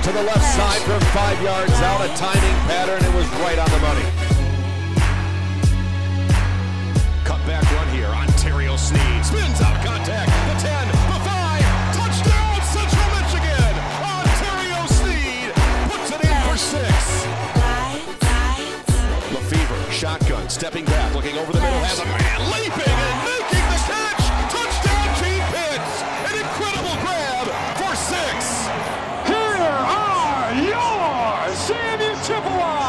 to the left side from 5 yards out. A timing pattern. It was right on the money. Cut back run here. Ontario Sneed spins out contact. The 10, the 5. Touchdown, Central Michigan. Ontario Sneed puts it in for 6. Lefevre, shotgun, stepping back, looking over the middle, has a man leaping and making the catch. Touchdown, Gene Pitts. An incredible grab for 6. Here are your CMU Chippewas.